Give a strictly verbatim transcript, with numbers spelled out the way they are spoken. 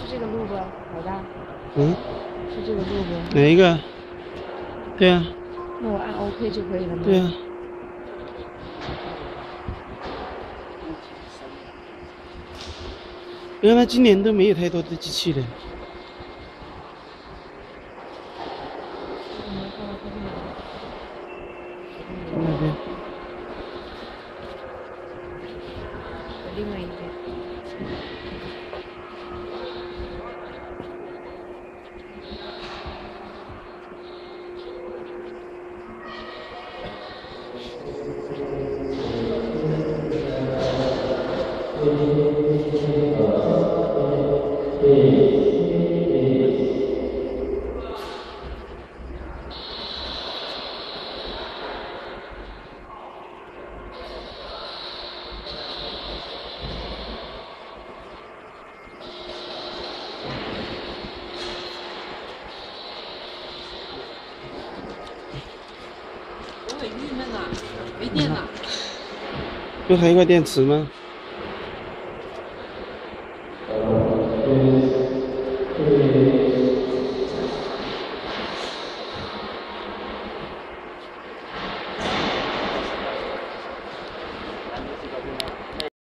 这个路不，老大？ 嗯， 是这个路不？ 哪一个？对啊。 那我按 OK 就可以了吗？ 对啊。原来今年都没有太多的机器人。那边。 另外一边。 我很郁闷啊，没电了。 不还有个电池吗？